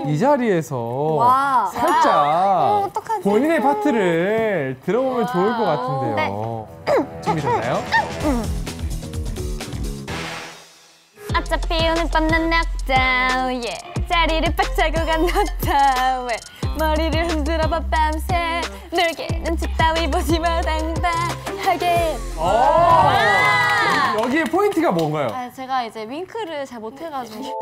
이 자리에서 와. 살짝 어떡하지? 본인의 파트를 들어보면 좋을 것 같은데요. 준비됐나요? 어차피 오늘 밤은 knockdown, yeah. 자리를 빡 차고 간 knockdown, 머리를 흔들어봐 밤새 놀게 눈치 따위 보지 마 당당하게. 여기에 포인트가 뭔가요? 아, 제가 이제 윙크를 잘 못해가지고.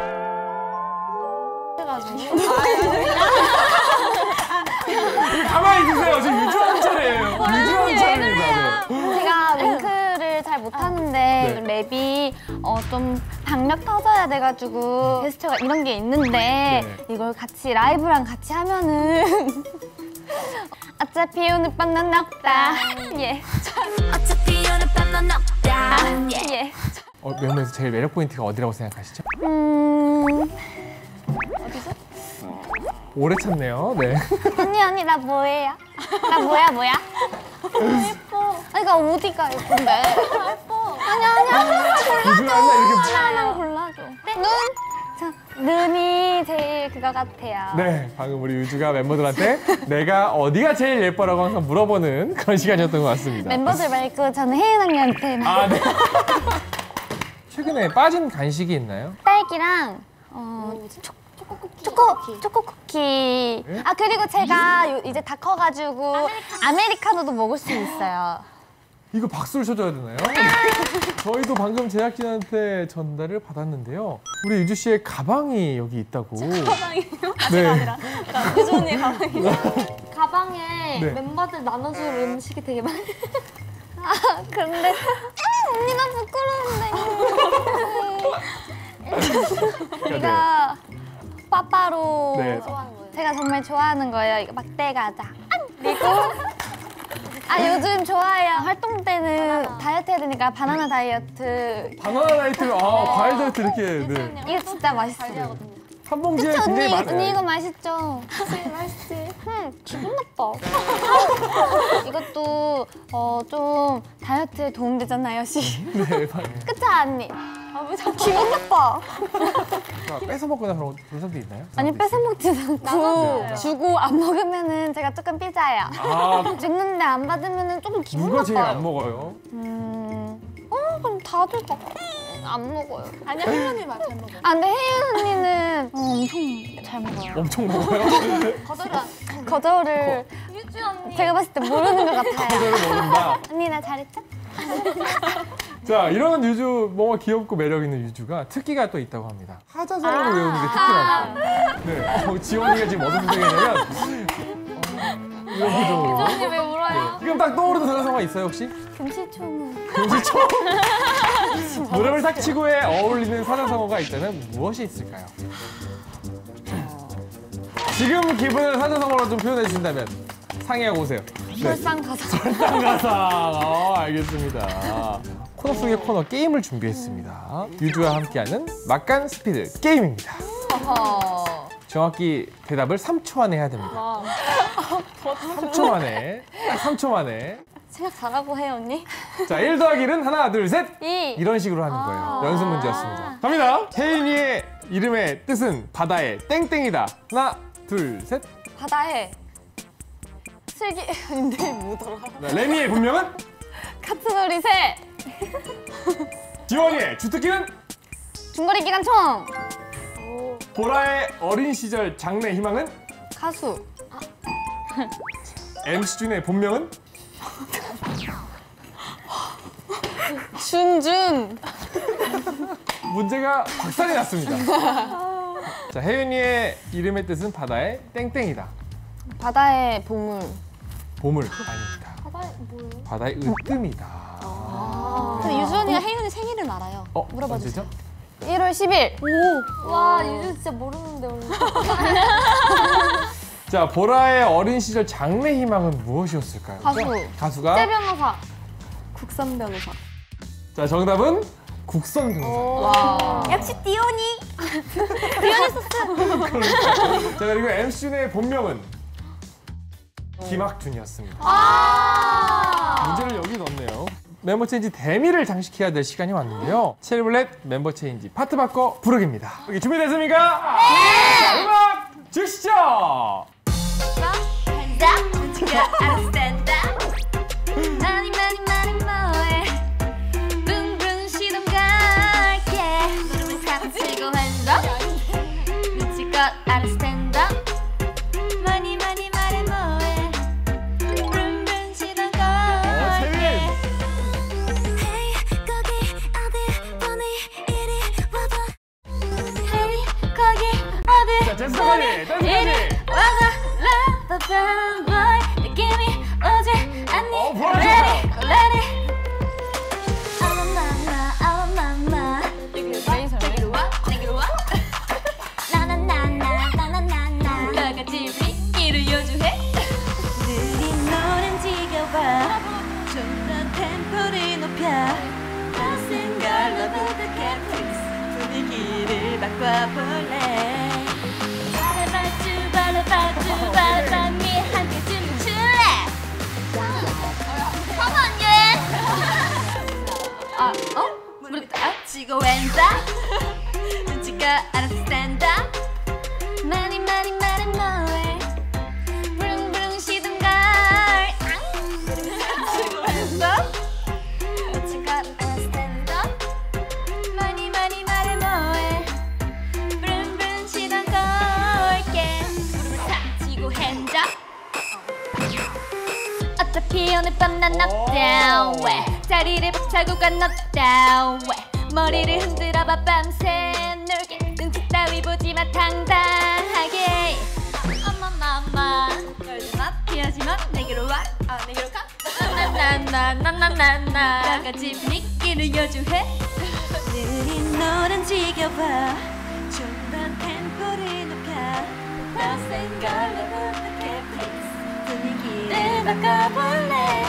가만히 있으세요. 지금 유주한 차례예요. 유주한 차례입니다. 제가 윙크를 잘 못하는데 랩이 좀 박력 터져야 돼가지고 제스처가 이런 게 있는데 이걸 같이 라이브랑 같이 하면은 어차피 오늘 밤 난 넉다. 예. 어차피 오늘 밤 난 넉다. 예. 멤버에서 제일 매력 포인트가 어디라고 생각하시죠? 어디서? 오래 찾네요. 네. 언니 나 뭐예요? 나 뭐야? 예뻐. 그러니까 어디가 예쁜데? 예뻐. 아니야. 하나만 골라줘. 눈? 눈이 제일 그거 같아요. 네, 방금 우리 유주가 멤버들한테 내가 어디가 제일 예뻐라고 항상 물어보는 그런 시간이었던 것 같습니다. 멤버들 말고 저는 혜인 언니한테만. 네. 최근에 빠진 간식이 있나요? 딸기랑 초코 쿠키. 네? 아 그리고 제가 이제 다 커가지고 아메리카노도 먹을 수 있어요. 이거 박수를 쳐줘야 되나요? 저희도 방금 제작진한테 전달을 받았는데요. 우리 유주 씨의 가방이 여기 있다고. 가방이요? 네. 아니라 유주 언니의 가방이요. 가방에 네. 멤버들 나눠줄 음식이 되게 많아요. 아 근데 언니 나 부끄러운데. 제가 빠빠로 좋아하는 거예요. 제가 정말 좋아하는 거예요. 이거 막대 과자. 그리고 요즘 좋아해요. 활동 때는 다이어트 해야 되니까 바나나 다이어트. 바나나 다이어트, 과일 다이어트 이렇게. 네. 이거 진짜 맛있어요. 한 봉지에 그쵸 굉장히 언니? 많아요. 언니 이거 맛있죠? 맛있지. 기분 나빠. 이것도 좀 다이어트에 도움되잖아요, 씨. 네, 그쵸 언니? 왜 자꾸 기분 나빠. 뺏어 먹거나 그런 사람도 있나요? 아니 뺏어 먹지는 않고 주고 안 먹으면은 제가 조금 삐져요. 줬는데 안 받으면은 조금 기분 누가 나빠요. 제일 안 먹어요? 그럼 다들 안 먹어요. 아니야, 혜인 언니 잘 먹어요. 근데 혜인 언니는 엄청 잘 먹어요. 엄청 먹어요? 거절을 유주 언니. 제가 봤을 때 모르는 것 같아요. 거절을 먹는다. 언니 나 잘했죠? 자, 이런 유주, 뭔가 귀엽고 매력 있는 유주가 특기가 또 있다고 합니다. 하자성어를 외우는 게 특기라고. 네, 지원이가 지금 어떤 표정이냐면 이런 표정으로. 언니 왜 울어요? 지금 딱 떠오르는 사자성어가 있어요, 혹시? 금시초문. 금시초. 무릎을 탁 치고에 어울리는 사자성어가 있다면 무엇이 있을까요? 지금 기분을 사자성어로 좀 표현해 주신다면 상의하고 오세요. 설상가상. 설상가상. 알겠습니다. 코너 속의 코너 게임을 준비했습니다. 유주와 함께하는 막간 스피드 게임입니다. 정확히 대답을 3초 안에 해야 됩니다. 3초 만에. 딱 3초 만에. 생각 잘하고 해 언니. 자, 1 더하기 1은 하나, 둘, 셋. 2. 이런 식으로 하는 거예요. 연습 문제였습니다. 갑니다. 혜인이의 이름의 뜻은 바다의 땡땡이다. 하나, 둘, 셋. 바다에 슬기 아닌데 뭐더라? 자, 레미의 본명은? 카트놀이 새. 지원이의 주특기는? 중거리 기관총. 보라의 어린 시절 장래 희망은? 가수. MC 준의 본명은? 준준. 문제가 박살이 났습니다. 자, 혜윤이의 이름의 뜻은 바다의 땡땡이다. 바다의 보물. 보물 아닙니다. 바다에 뭐예요? 바다의 으뜸이다. 근데 유주 언니가 혜윤이 생일은 알아요. 물어봐 언제죠? 1월 10일. 오! 와, 유주 진짜 모르는데 오늘. 자, 보라의 어린 시절 장래 희망은 무엇이었을까요? 가수가? 때 변호사. 국산 변호사. 자, 정답은 국선 변호사. 와. 역시 띠오니. 띠오니 소스. 자, 그리고 MC준의 본명은 김학준이었습니다. 문제를 여기 넣었네요. 멤버 체인지 대미를 장식해야 될 시간이 왔는데요. 체리블렛 멤버 체인지 파트 바꿔 부르기입니다. 여기 준비됐습니까? 네! 자, 음악 주세요! Hands up, 눈치가 알아서 stand up. 많이 뭐해. 붕붕 시동 걸게. 무릎을 탁치고 hands up. 눈치껏 알아서 stand up. 많이 말해 뭐해. 붕붕 시동 걸게. Hey 거기 어디 보니 이리 와봐. Hey 거기 어디 자, 댄스까지, 댄스까지. 와봐 love boy 느낌이 오지 않니 보여줘. Let it 아마마마 내게로 와 나나나나나나나나 너같이 우리끼리 요주해 느린 노란지가 와 좀 더 템포를 높여 낯선 걸로부터 캡틱스 분위기를 바꿔볼래 바라봐주바라미 함께 춤을 출래 Come on yeah 무릎 딱 치고 왼쪽 눈치가 알아서 stand up 많이 뭐해 부릉부릉 시동걸 무릎 딱 치고 왼쪽 눈치가 알아서 stand up 많이 뭐해 부릉부릉 시동 걸게 무릎을 탁 치고 hands up 어차피 오늘 밤 난 knockdown 왜 자리를 박차고 가 knockdown 왜 머리를 흔들어봐 밤새 놀게 눈치 따위 보지마 당당하게 어머머머 떨지마 피하지마 내게로 와 내게로 가 나나나나나나나 나같이 분위기를 여주해 느린 노란 지겨봐 좀 더 템포를 높여 낯선 걸로부터 캡틱스 분위기를 바꿔볼래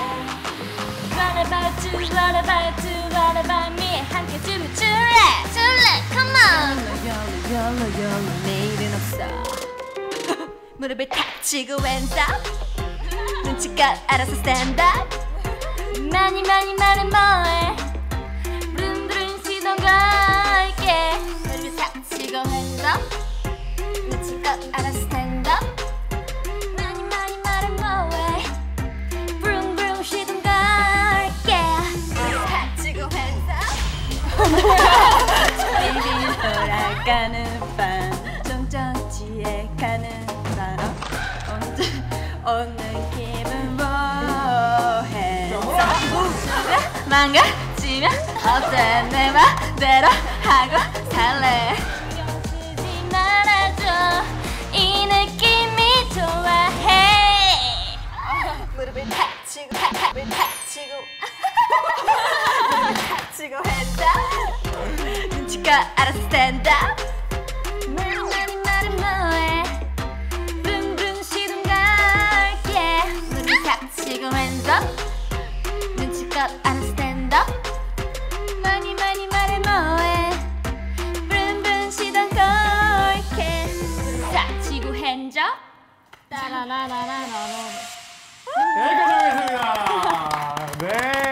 바라봐주바라미 함께 춤을 출래 come on 열로 내일은 없어 무릎을 탁 치고 왼쪽 눈치껏 알아서 stand up 많이 뭐해 부릉부릉 시동 걸게 무릎을 탁 치고 왼쪽 눈치껏 알아서 stand up 많이 뭐해 부릉부릉 시동 걸게 무릎을 탁 치고 왼쪽 비비 돌아가는 밤 정전지에 가는 밤 언제 오는 기분 뭐해 망가지면 어때 내 맘대로 하고 살래 신경 쓰지 말아줘 이 느낌이 좋아해 무릎을 탁 치고 치고 했다 눈치껏 알아서 stand up 많이 뭐해 붕붕 시동 걸게 무릎 탁 치고 hands up 눈치껏 알아서 stand up 많이 뭐해 붕붕 시동 걸게 무릎 탁 치고 hands up 여기까지 하겠습니다. 네.